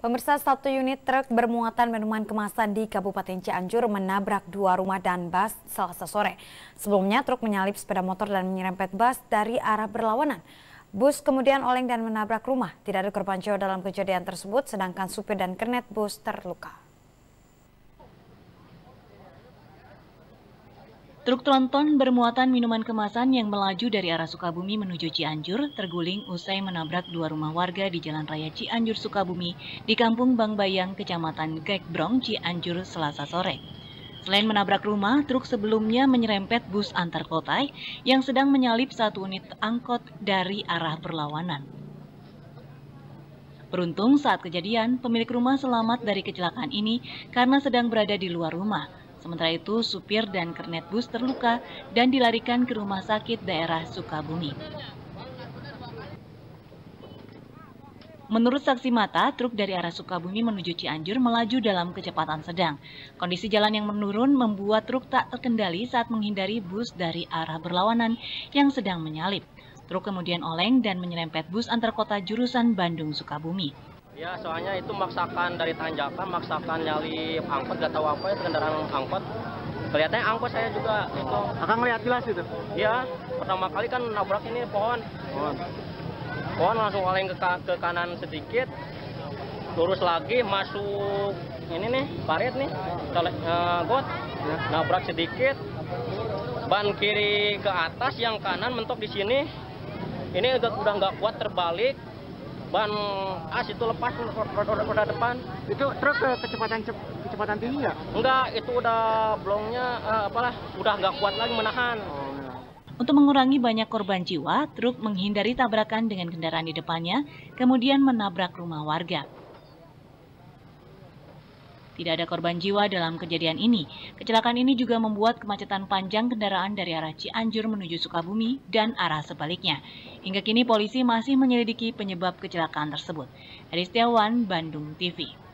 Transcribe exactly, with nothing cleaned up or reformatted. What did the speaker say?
Pemirsa, satu unit truk bermuatan minuman kemasan di Kabupaten Cianjur menabrak dua rumah dan bus Selasa sore. Sebelumnya truk menyalip sepeda motor dan menyerempet bus dari arah berlawanan. Bus kemudian oleng dan menabrak rumah. Tidak ada korban jiwa dalam kejadian tersebut, sedangkan supir dan kernet bus terluka. Truk tronton bermuatan minuman kemasan yang melaju dari arah Sukabumi menuju Cianjur terguling usai menabrak dua rumah warga di Jalan Raya Cianjur Sukabumi di Kampung Bangbayang, Kecamatan Gekbrong, Cianjur, Selasa sore. Selain menabrak rumah, truk sebelumnya menyerempet bus antar kota yang sedang menyalip satu unit angkot dari arah berlawanan. Beruntung saat kejadian, pemilik rumah selamat dari kecelakaan ini karena sedang berada di luar rumah. Sementara itu, supir dan kernet bus terluka dan dilarikan ke rumah sakit daerah Sukabumi. Menurut saksi mata, truk dari arah Sukabumi menuju Cianjur melaju dalam kecepatan sedang. Kondisi jalan yang menurun membuat truk tak terkendali saat menghindari bus dari arah berlawanan yang sedang menyalip. Truk kemudian oleng dan menyerempet bus antar kota jurusan Bandung-Sukabumi. Ya, soalnya itu maksakan dari tanjakan, maksakan nyalip angkot, gak tahu apa ya, kendaraan angkot. Kelihatannya angkot saya juga itu. Akan ngeliat jelas itu? Iya, pertama kali kan nabrak ini pohon. Pohon, pohon langsung oleng ke, ke kanan sedikit, lurus lagi masuk ini nih, parit nih, uh, got, ya. Nabrak sedikit, ban kiri ke atas, yang kanan mentok di sini. Ini udah udah nggak kuat terbalik. Ban as itu lepas roda depan. Itu truk ke kecepatan kecepatan tinggi nggak? Enggak, itu udah blongnya uh, apalah udah nggak kuat lagi menahan. Oh, ya. Untuk mengurangi banyak korban jiwa, truk menghindari tabrakan dengan kendaraan di depannya, kemudian menabrak rumah warga. Tidak ada korban jiwa dalam kejadian ini. Kecelakaan ini juga membuat kemacetan panjang kendaraan dari arah Cianjur menuju Sukabumi dan arah sebaliknya. Hingga kini polisi masih menyelidiki penyebab kecelakaan tersebut. Heri Setiawan, Bandung T V.